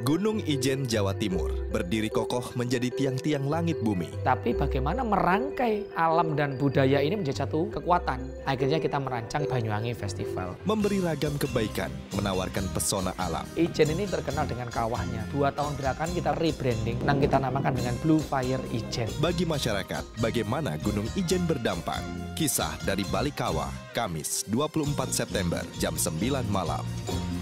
Gunung Ijen, Jawa Timur, berdiri kokoh menjadi tiang-tiang langit bumi. Tapi bagaimana merangkai alam dan budaya ini menjadi satu kekuatan. Akhirnya kita merancang Banyuwangi Festival. Memberi ragam kebaikan, menawarkan pesona alam. Ijen ini terkenal dengan kawahnya. 2 tahun belakangan kita rebranding, yang kita namakan dengan Blue Fire Ijen. Bagi masyarakat, bagaimana Gunung Ijen berdampak? Kisah dari Balik Kawah, Kamis 24 September jam 9 malam.